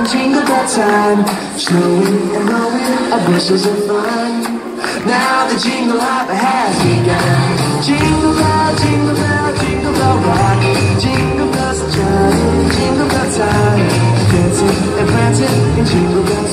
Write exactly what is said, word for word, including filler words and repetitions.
jingle bell time, snowing and blowing our bushels of fun. Now the jingle hop has begun. Jingle bell, jingle bell, jingle bell rock. Jingle bells are chiming, jingle bell time, dancing and prancing in jingle bell